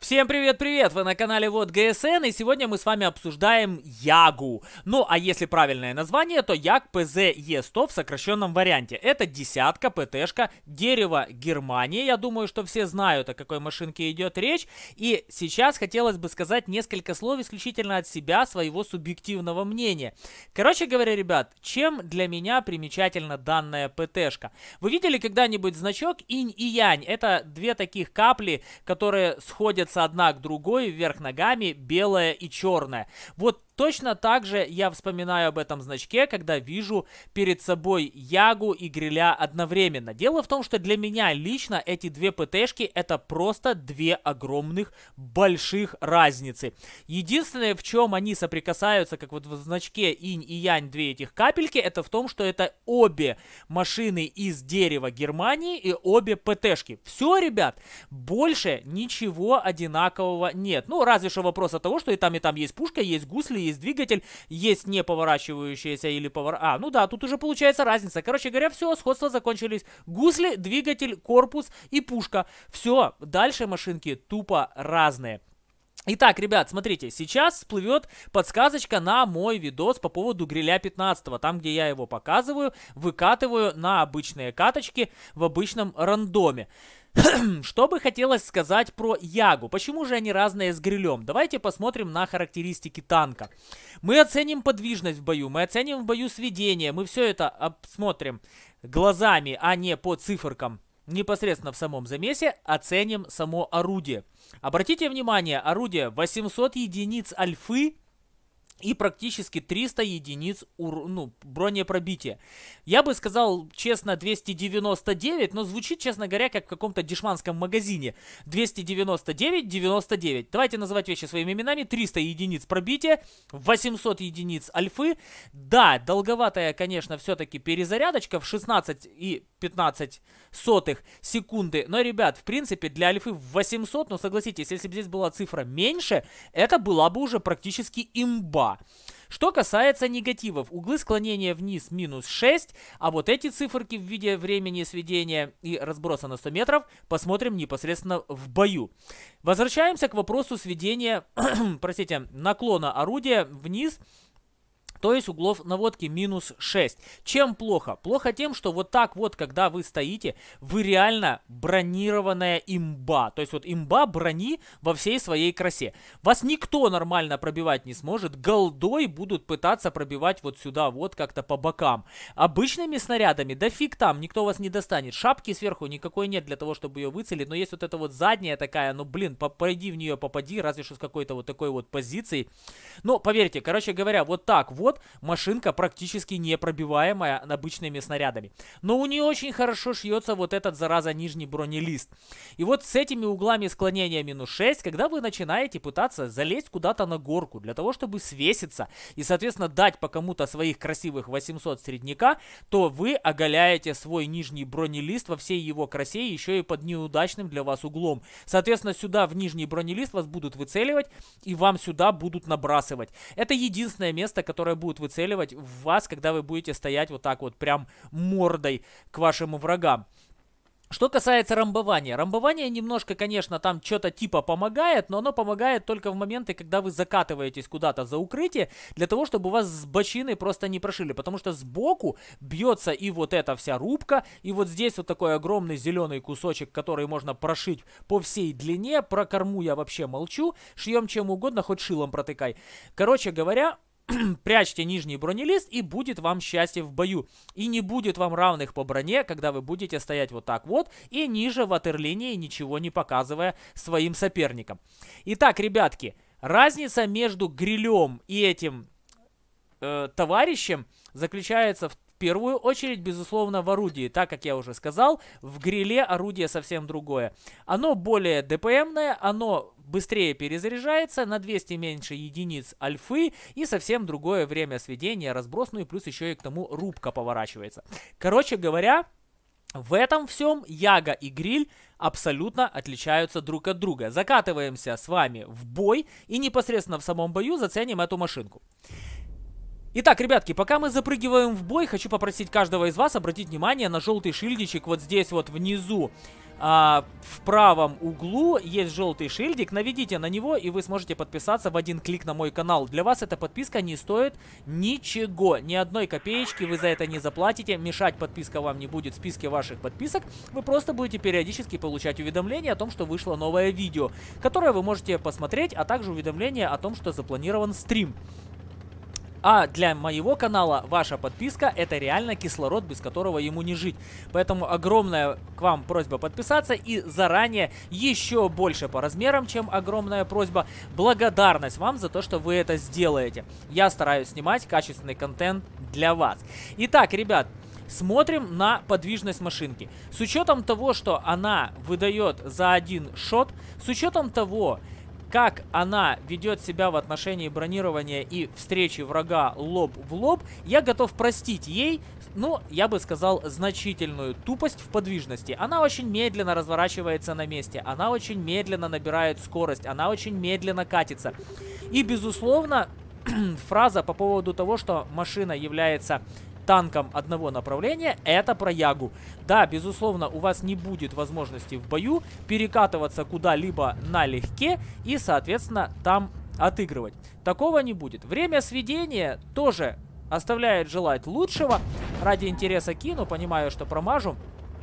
Всем привет-привет! Вы на канале Вот ГСН, и сегодня мы с вами обсуждаем Ягу. Ну, а если правильное название, то Яг ПЗ-Е100 в сокращенном варианте. Это десятка, ПТшка, дерево Германии. Я думаю, что все знают, о какой машинке идет речь. И сейчас хотелось бы сказать несколько слов исключительно от себя, своего субъективного мнения. Короче говоря, ребят, чем для меня примечательна данная ПТшка? Вы видели когда-нибудь значок инь и янь? Это две таких капли, которые сходятся одна к другой вверх ногами, белая и черная. Вот точно так же я вспоминаю об этом значке, когда вижу перед собой Ягу и Гриля одновременно. Дело в том, что для меня лично эти две ПТшки это просто две огромных больших разницы. Единственное, в чем они соприкасаются, как вот в значке инь и янь, две этих капельки, это в том, что это обе машины из дерева Германии и обе ПТшки. Все, ребят, больше ничего одинакового нет. Ну, разве что вопрос от того, что и там есть пушка, есть гусли, есть двигатель, есть не поворачивающаяся или ну да, тут уже получается разница. Короче говоря, все, сходства закончились. Гусли, двигатель, корпус и пушка. Все, дальше машинки тупо разные. Итак, ребят, смотрите, сейчас всплывет подсказочка на мой видос по поводу Гриля 15, там, где я его показываю, выкатываю на обычные каточки в обычном рандоме. Что бы хотелось сказать про Ягу? Почему же они разные с Грилем? Давайте посмотрим на характеристики танка. Мы оценим подвижность в бою, мы оценим в бою сведение, мы все это обсмотрим глазами, а не по циферкам. Непосредственно в самом замесе оценим само орудие. Обратите внимание, орудие 800 единиц альфы и практически 300 единиц бронепробития. Я бы сказал, честно, 299, но звучит, честно говоря, как в каком-то дешманском магазине. 299, 99. Давайте называть вещи своими именами. 300 единиц пробития, 800 единиц альфы. Да, долговатая, конечно, все-таки перезарядочка в 16 и 15 сотых секунды. Но, ребят, в принципе, для альфы в 800, но согласитесь, если бы здесь была цифра меньше, это была бы уже практически имба. Что касается негативов, углы склонения вниз минус 6, а вот эти циферки в виде времени сведения и разброса на 100 метров посмотрим непосредственно в бою. Возвращаемся к вопросу сведения, наклона орудия вниз. То есть углов наводки минус 6. Чем плохо? Плохо тем, что вот так вот, когда вы стоите, вы реально бронированная имба. То есть вот имба брони во всей своей красе. Вас никто нормально пробивать не сможет. Голдой будут пытаться пробивать вот сюда, вот как-то по бокам. Обычными снарядами, да фиг там, никто вас не достанет. Шапки сверху никакой нет для того, чтобы ее выцелить. Но есть вот эта вот задняя такая, ну блин, пойди в нее, попади, разве что с какой-то вот такой вот позицией. Но поверьте, короче говоря, вот так вот машинка практически непробиваемая обычными снарядами. Но у нее очень хорошо шьется вот этот, зараза, нижний бронелист. И вот с этими углами склонения минус 6, когда вы начинаете пытаться залезть куда-то на горку, для того, чтобы свеситься и, соответственно, дать по кому-то своих красивых 800 средняка, то вы оголяете свой нижний бронелист во всей его красе, еще и под неудачным для вас углом. Соответственно, сюда в нижний бронелист вас будут выцеливать, и вам сюда будут набрасывать. Это единственное место, которое будет выцеливать в вас, когда вы будете стоять вот так вот прям мордой к вашим врагам. Что касается рамбования. Рамбование немножко, конечно, там что-то типа помогает, но оно помогает только в моменты, когда вы закатываетесь куда-то за укрытие, для того, чтобы вас с бочины просто не прошили. Потому что сбоку бьется и вот эта вся рубка, и вот здесь вот такой огромный зеленый кусочек, который можно прошить по всей длине. Про корму я вообще молчу. Шьем чем угодно, хоть шилом протыкай. Короче говоря, прячьте нижний бронелист, и будет вам счастье в бою. И не будет вам равных по броне, когда вы будете стоять вот так вот и ниже ватерлинии, ничего не показывая своим соперникам. Итак, ребятки, разница между Грилем и этим товарищем заключается в первую очередь, безусловно, в орудии. Так как я уже сказал, в Гриле орудие совсем другое. Оно более ДПМное, оно быстрее перезаряжается, на 200 меньше единиц альфы и совсем другое время сведения, разброс, ну и плюс еще и к тому рубка поворачивается. Короче говоря, в этом всем Яга и Гриль абсолютно отличаются друг от друга. Закатываемся с вами в бой и непосредственно в самом бою заценим эту машинку. Итак, ребятки, пока мы запрыгиваем в бой, хочу попросить каждого из вас обратить внимание на желтый шильдичек вот здесь вот внизу в правом углу есть желтый шильдик, наведите на него, и вы сможете подписаться в один клик на мой канал. Для вас эта подписка не стоит ничего, ни одной копеечки вы за это не заплатите, мешать подписка вам не будет в списке ваших подписок, вы просто будете периодически получать уведомления о том, что вышло новое видео, которое вы можете посмотреть, а также уведомления о том, что запланирован стрим. А для моего канала ваша подписка — это реально кислород, без которого ему не жить. Поэтому огромная к вам просьба подписаться, и заранее еще больше по размерам, чем огромная просьба, благодарность вам за то, что вы это сделаете. Я стараюсь снимать качественный контент для вас. Итак, ребят, смотрим на подвижность машинки. С учетом того, что она выдает за один шот, с учетом того, как она ведет себя в отношении бронирования и встречи врага лоб в лоб, я готов простить ей, ну, я бы сказал, значительную тупость в подвижности. Она очень медленно разворачивается на месте, она очень медленно набирает скорость, она очень медленно катится. И, безусловно, фраза по поводу того, что машина является танком одного направления, это про Ягу. Да, безусловно, у вас не будет возможности в бою перекатываться куда-либо налегке и, соответственно, там отыгрывать. Такого не будет. Время сведения тоже оставляет желать лучшего. Ради интереса кину, понимаю, что промажу.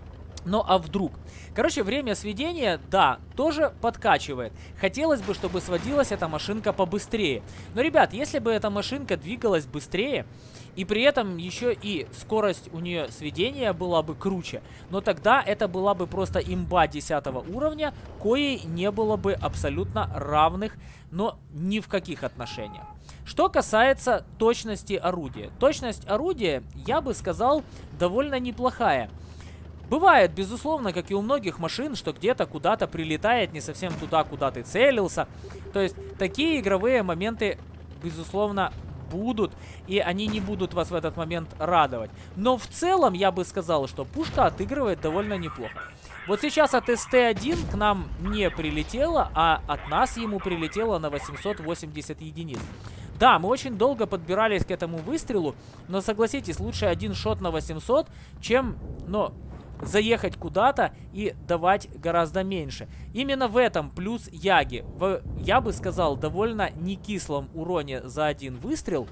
Ну а вдруг? Короче, время сведения, да, тоже подкачивает. Хотелось бы, чтобы сводилась эта машинка побыстрее. Но, ребят, если бы эта машинка двигалась быстрее, и при этом еще и скорость у нее сведения была бы круче, но тогда это была бы просто имба 10 уровня, коей не было бы абсолютно равных, но ни в каких отношениях. Что касается точности орудия. Точность орудия, я бы сказал, довольно неплохая. Бывает, безусловно, как и у многих машин, что где-то куда-то прилетает не совсем туда, куда ты целился. То есть такие игровые моменты, безусловно, будут, и они не будут вас в этот момент радовать. Но в целом я бы сказал, что пушка отыгрывает довольно неплохо. Вот сейчас от СТ-1 к нам не прилетело, а от нас ему прилетело на 880 единиц. Да, мы очень долго подбирались к этому выстрелу, но согласитесь, лучше один шот на 800, чем, ну, заехать куда-то и давать гораздо меньше. Именно в этом плюс Яги. Я бы сказал, довольно не кислом уроне за один выстрел.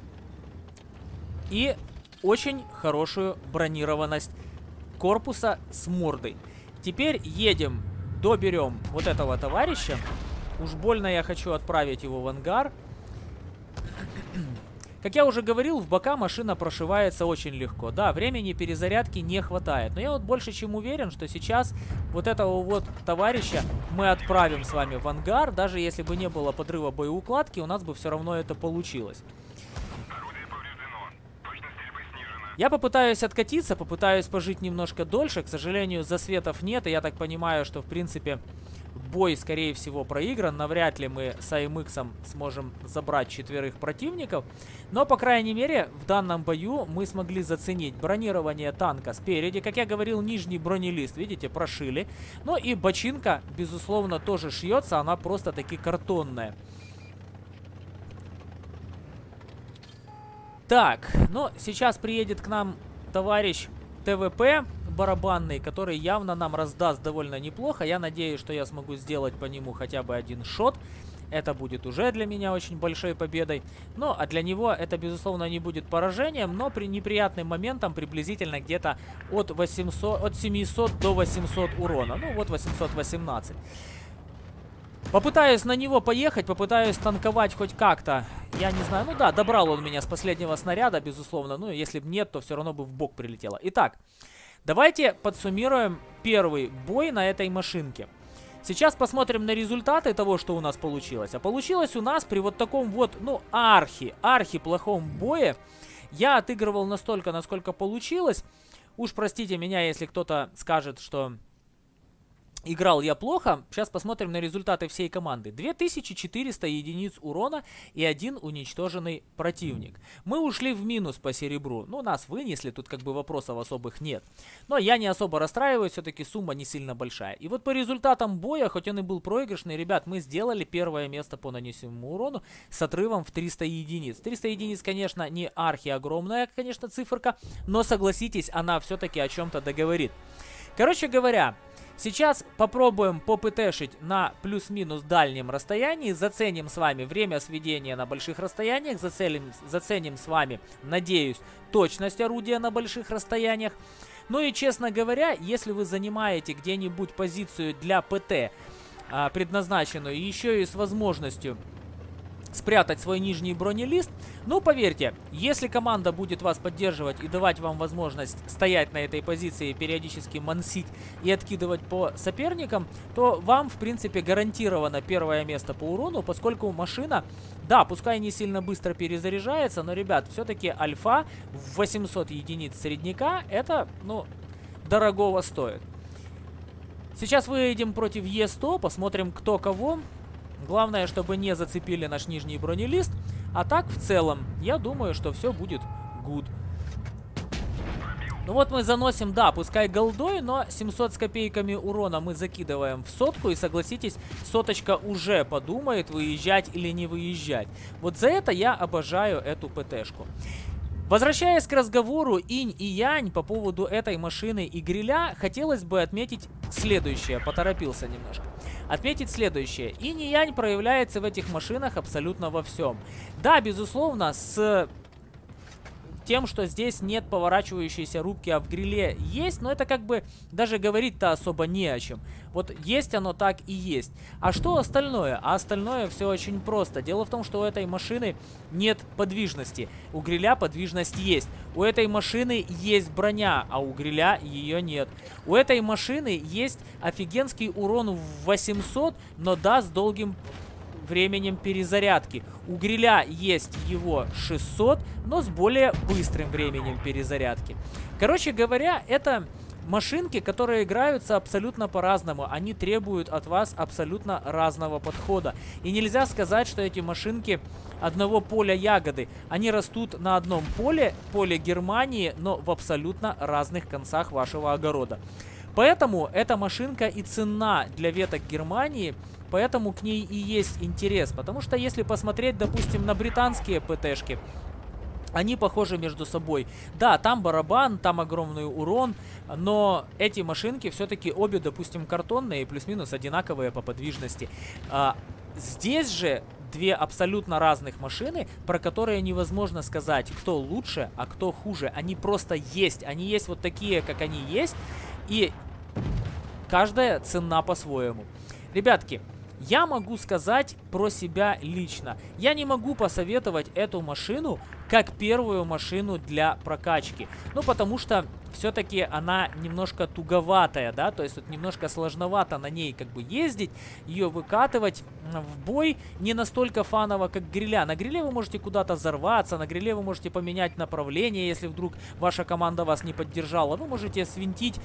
И очень хорошую бронированность корпуса с мордой. Теперь едем, доберем вот этого товарища. Уж больно я хочу отправить его в ангар. Как я уже говорил, в бока машина прошивается очень легко. Да, времени перезарядки не хватает. Но я вот больше чем уверен, что сейчас вот этого вот товарища мы отправим с вами в ангар. Даже если бы не было подрыва боеукладки, у нас бы все равно это получилось. Я попытаюсь откатиться, попытаюсь пожить немножко дольше. К сожалению, засветов нет, и я так понимаю, что в принципе бой, скорее всего, проигран. Навряд ли мы с АМХ сможем забрать 4 противников. Но, по крайней мере, в данном бою мы смогли заценить бронирование танка спереди. Как я говорил, нижний бронелист, видите, прошили. Ну и бочинка, безусловно, тоже шьется. Она просто-таки картонная. Так, ну, сейчас приедет к нам товарищ ТВП барабанный, который явно нам раздаст довольно неплохо. Я надеюсь, что я смогу сделать по нему хотя бы один шот. Это будет уже для меня очень большой победой. Ну, а для него это, безусловно, не будет поражением, но при неприятным моментам приблизительно где-то от 700 до 800 урона. Ну, вот 818. Попытаюсь на него поехать, попытаюсь танковать хоть как-то. Я не знаю, ну да, добрал он меня с последнего снаряда, безусловно. Ну, если бы нет, то все равно бы в бок прилетело. Итак, давайте подсуммируем первый бой на этой машинке. Сейчас посмотрим на результаты того, что у нас получилось. А получилось у нас при вот таком вот, ну, архи плохом бое. Я отыгрывал настолько, насколько получилось. Уж простите меня, если кто-то скажет, что играл я плохо. Сейчас посмотрим на результаты всей команды. 2400 единиц урона и 1 уничтоженный противник. Мы ушли в минус по серебру. Ну, нас вынесли, тут как бы вопросов особых нет. Но я не особо расстраиваюсь, все-таки сумма не сильно большая. И вот по результатам боя, хоть он и был проигрышный, ребят, мы сделали первое место по нанесенному урону с отрывом в 300 единиц. 300 единиц, конечно, не архи огромная, конечно, циферка, но согласитесь, она все-таки о чем-то договорит. Короче говоря, Сейчас попробуем попытешить на плюс-минус дальнем расстоянии, заценим с вами время сведения на больших расстояниях, заценим с вами, надеюсь, точность орудия на больших расстояниях. Ну и, честно говоря, если вы занимаете где-нибудь позицию для ПТ, предназначенную еще и с возможностью спрятать свой нижний бронелист, ну, поверьте, если команда будет вас поддерживать и давать вам возможность стоять на этой позиции, периодически мансить и откидывать по соперникам, то вам, в принципе, гарантировано первое место по урону, поскольку машина, да, пускай не сильно быстро перезаряжается, но, ребят, все-таки альфа в 800 единиц средняка, это, ну, дорогого стоит. Сейчас выйдем против Е100, посмотрим, кто кого. Главное, чтобы не зацепили наш нижний бронелист. А так, в целом, я думаю, что все будет good. Ну вот мы заносим, да, пускай голдой, но 700 с копейками урона мы закидываем в сотку. И согласитесь, соточка уже подумает, выезжать или не выезжать. Вот за это я обожаю эту ПТшку. Возвращаясь к разговору инь и янь по поводу этой машины и гриля, хотелось бы отметить следующее. Поторопился немножко. Отметить следующее. Инь и янь проявляется в этих машинах абсолютно во всем. Да, безусловно, с тем, что здесь нет поворачивающейся рубки, а в гриле есть, но это как бы даже говорить-то особо не о чем. Вот есть оно так и есть. А что остальное? А остальное все очень просто. Дело в том, что у этой машины нет подвижности. У гриля подвижность есть. У этой машины есть броня, а у гриля ее нет. У этой машины есть офигенский урон в 800, но да, с долгим временем перезарядки. У гриля есть его 600, но с более быстрым временем перезарядки. Короче говоря, это машинки, которые играются абсолютно по-разному. Они требуют от вас абсолютно разного подхода. И нельзя сказать, что эти машинки одного поля ягоды. Они растут на одном поле, поле Германии, но в абсолютно разных концах вашего огорода. Поэтому эта машинка и ценна для веток Германии. Поэтому к ней и есть интерес. Потому что если посмотреть, допустим, на британские ПТшки, они похожи между собой. Да, там барабан, там огромный урон, но эти машинки все-таки обе, допустим, картонные, плюс-минус одинаковые по подвижности. Здесь же две абсолютно разных машины, про которые невозможно сказать, кто лучше, а кто хуже. Они просто есть. Они есть вот такие, как они есть, и каждая ценна по-своему. Ребятки, я могу сказать про себя лично. Я не могу посоветовать эту машину как первую машину для прокачки. Ну, потому что все-таки она немножко туговатая, да, то есть вот немножко сложновато на ней как бы ездить, ее выкатывать в бой не настолько фаново, как гриля. На гриле вы можете куда-то взорваться, на гриле вы можете поменять направление, если вдруг ваша команда вас не поддержала. Вы можете свинтить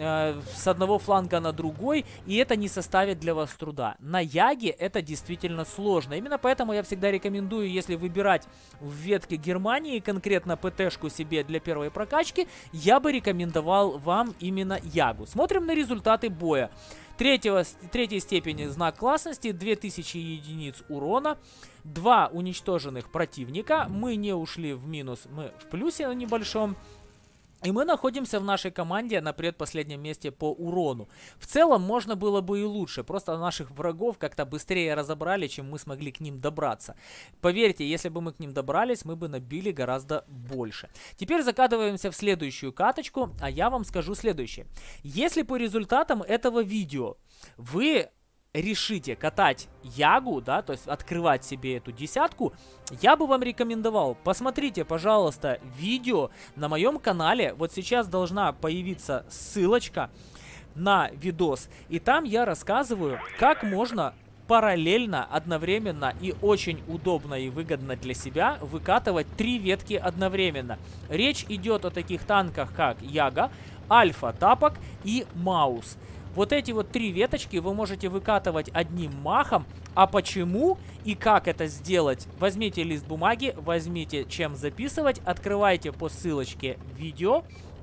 с одного фланга на другой, и это не составит для вас труда. На яге это действительно сложно. Именно поэтому я всегда рекомендую, если выбирать в ветке Германии конкретно ПТшку себе для первой прокачки, я бы рекомендовал вам именно ягу. Смотрим на результаты боя. Третьей степени знак классности, 2000 единиц урона, 2 уничтоженных противника. Мы не ушли в минус, мы в плюсе небольшом. И мы находимся в нашей команде на предпоследнем месте по урону. В целом, можно было бы и лучше. Просто наших врагов как-то быстрее разобрали, чем мы смогли к ним добраться. Поверьте, если бы мы к ним добрались, мы бы набили гораздо больше. Теперь закатываемся в следующую каточку, а я вам скажу следующее. Если по результатам этого видео вы решите катать ягу, да, то есть открывать себе эту десятку, я бы вам рекомендовал, посмотрите, пожалуйста, видео на моем канале. Вот сейчас должна появиться ссылочка на видос, и там я рассказываю, как можно параллельно, одновременно и очень удобно и выгодно для себя выкатывать 3 ветки одновременно. Речь идет о таких танках, как Яга, Альфа, Тапок и Маус. Вот эти вот 3 веточки вы можете выкатывать одним махом. А почему и как это сделать? Возьмите лист бумаги, возьмите чем записывать, открывайте по ссылочке видео,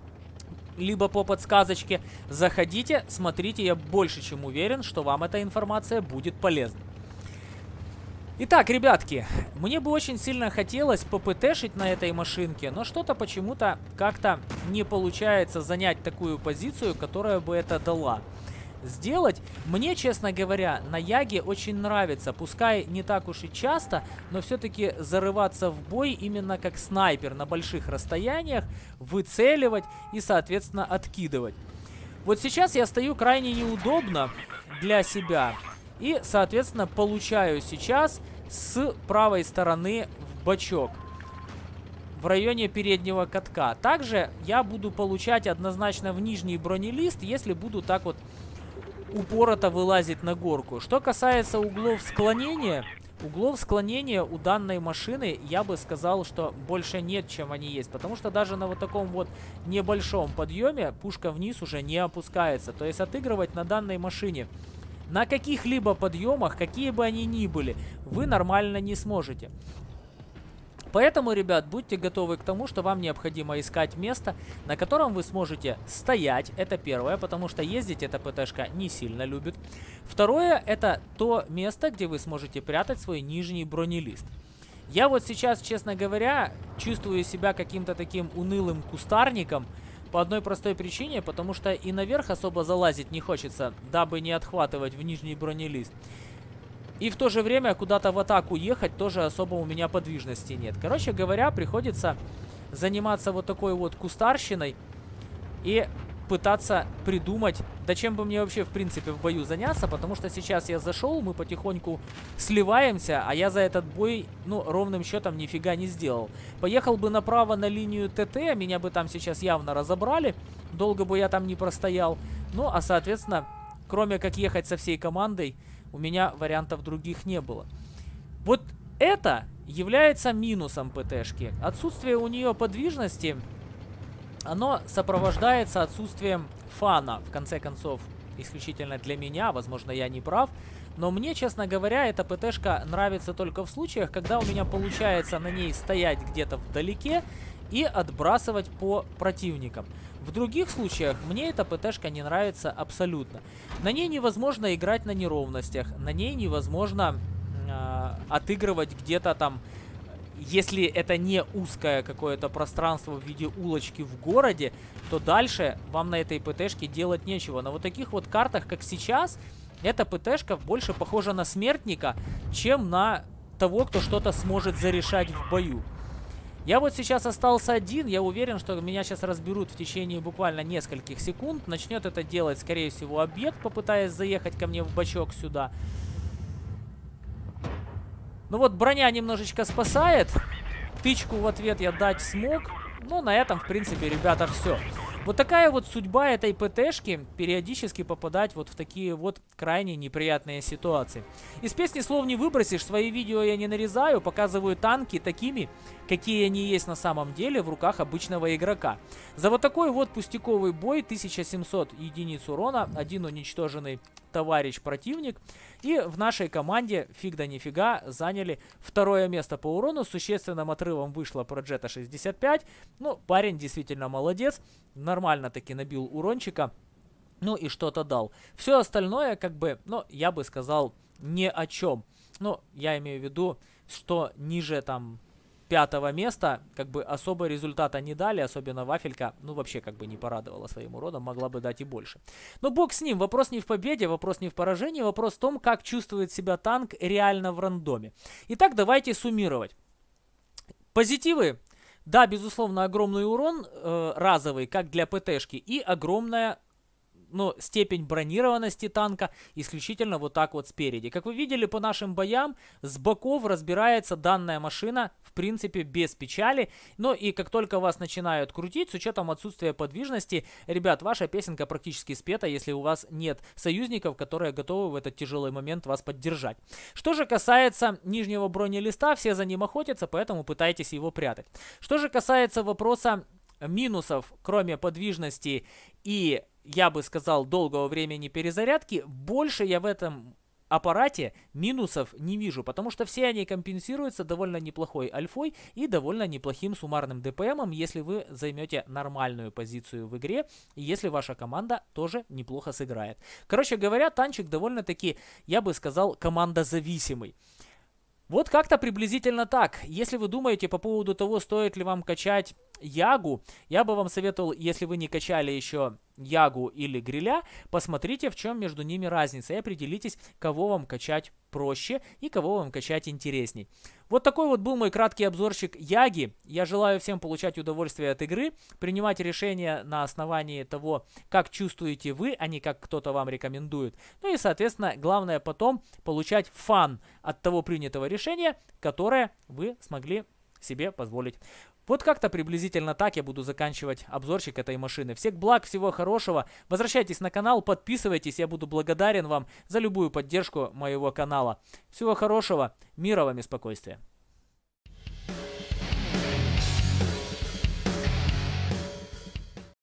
либо по подсказочке. Заходите, смотрите, я больше чем уверен, что вам эта информация будет полезна. Итак, ребятки, мне бы очень сильно хотелось попытешить на этой машинке, но что-то почему-то как-то не получается занять такую позицию, которая бы это дала. сделать. Мне, честно говоря, на Яге очень нравится, пускай не так уж и часто, но все-таки зарываться в бой именно как снайпер на больших расстояниях, выцеливать и, соответственно, откидывать. Вот сейчас я стою крайне неудобно для себя и, соответственно, получаю сейчас с правой стороны в бочок, в районе переднего катка. Также я буду получать однозначно в нижний бронелист, если буду так вот упорото вылазить на горку. Что касается углов склонения у данной машины, я бы сказал, что больше нет, чем они есть. Потому что даже на вот таком вот небольшом подъеме пушка вниз уже не опускается. То есть отыгрывать на данной машине на каких-либо подъемах, какие бы они ни были, вы нормально не сможете. Поэтому, ребят, будьте готовы к тому, что вам необходимо искать место, на котором вы сможете стоять. Это первое, потому что ездить эта ПТшка не сильно любит. Второе, это то место, где вы сможете прятать свой нижний бронелист. Я вот сейчас, честно говоря, чувствую себя каким-то таким унылым кустарником по одной простой причине, потому что и наверх особо залазить не хочется, дабы не отхватывать в нижний бронелист. И в то же время куда-то в атаку ехать тоже особо у меня подвижности нет. Короче говоря, приходится заниматься вот такой вот кустарщиной и пытаться придумать, да чем бы мне вообще в принципе в бою заняться, потому что сейчас я зашел, мы потихоньку сливаемся, а я за этот бой, ну, ровным счетом нифига не сделал. Поехал бы направо на линию ТТ, меня бы там сейчас явно разобрали, долго бы я там не простоял. Ну, а соответственно, кроме как ехать со всей командой, у меня вариантов других не было. Вот это является минусом ПТшки. Отсутствие у нее подвижности, оно сопровождается отсутствием фана. В конце концов, исключительно для меня, возможно, я не прав. Но мне, честно говоря, эта ПТшка нравится только в случаях, когда у меня получается на ней стоять где-то вдалеке и отбрасывать по противникам. В других случаях мне эта ПТшка не нравится абсолютно. На ней невозможно играть на неровностях, на ней невозможно отыгрывать где-то там, если это не узкое какое-то пространство в виде улочки в городе, то дальше вам на этой ПТшке делать нечего. На вот таких вот картах, как сейчас, эта ПТшка больше похожа на смертника, чем на того, кто что-то сможет зарешать в бою. Я вот сейчас остался один, я уверен, что меня сейчас разберут в течение буквально нескольких секунд. Начнет это делать, скорее всего, объект, попытаясь заехать ко мне в бочок сюда. Ну вот, броня немножечко спасает. Тычку в ответ я дать смог. Но на этом, в принципе, ребята, все. Вот такая вот судьба этой ПТшки, периодически попадать вот в такие вот крайне неприятные ситуации. Из песни слов не выбросишь, свои видео я не нарезаю, показываю танки такими, какие они есть на самом деле в руках обычного игрока. За вот такой вот пустяковый бой 1700 единиц урона, один уничтоженный товарищ противник. И в нашей команде фиг да нифига заняли второе место по урону. С существенным отрывом вышло про Jetta 65. Ну, парень действительно молодец. Нормально таки набил урончика. Ну и что-то дал. Все остальное, как бы, ну, я бы сказал, ни о чем. Ну, я имею в виду, что ниже там 5-го места, как бы особо результата не дали, особенно Вафелька, ну вообще как бы не порадовала своим уродом, могла бы дать и больше. Но бог с ним, вопрос не в победе, вопрос не в поражении, вопрос в том, как чувствует себя танк реально в рандоме. Итак, давайте суммировать. Позитивы. Да, безусловно, огромный урон разовый, как для ПТшки, и огромная, ну, степень бронированности танка исключительно вот так вот спереди. Как вы видели по нашим боям, с боков разбирается данная машина, в принципе, без печали. Но и как только вас начинают крутить, с учетом отсутствия подвижности, ребят, ваша песенка практически спета, если у вас нет союзников, которые готовы в этот тяжелый момент вас поддержать. Что же касается нижнего бронелиста, все за ним охотятся, поэтому пытайтесь его прятать. Что же касается вопроса минусов, кроме подвижности и, я бы сказал, долгого времени перезарядки, больше я в этом аппарате минусов не вижу, потому что все они компенсируются довольно неплохой альфой и довольно неплохим суммарным ДПМом, если вы займете нормальную позицию в игре и если ваша команда тоже неплохо сыграет. Короче говоря, танчик довольно-таки, я бы сказал, командозависимый. Вот как-то приблизительно так. Если вы думаете по поводу того, стоит ли вам качать Ягу, я бы вам советовал, если вы не качали еще Ягу или Гриля, посмотрите, в чем между ними разница, и определитесь, кого вам качать проще и кого вам качать интересней. Вот такой вот был мой краткий обзорчик Яги. Я желаю всем получать удовольствие от игры, принимать решения на основании того, как чувствуете вы, а не как кто-то вам рекомендует. Ну и, соответственно, главное потом получать фан от того принятого решения, которое вы смогли себе позволить. Вот как-то приблизительно так я буду заканчивать обзорчик этой машины. Всех благ, всего хорошего. Возвращайтесь на канал, подписывайтесь. Я буду благодарен вам за любую поддержку моего канала. Всего хорошего, мира вам и спокойствия.